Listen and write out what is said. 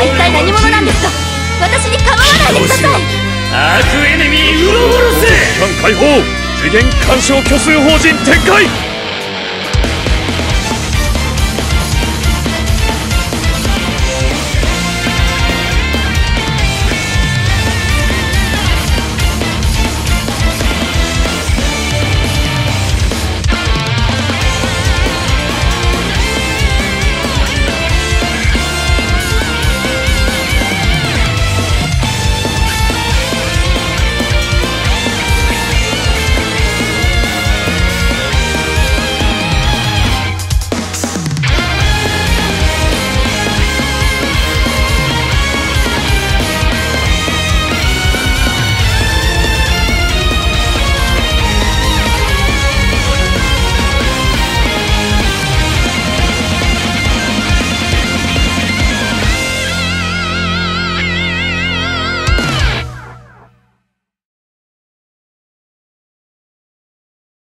一体何者なんですか。私に構わないでください。 アークエネミーウロボロス。 機関解放、次元干渉虚数法人展開。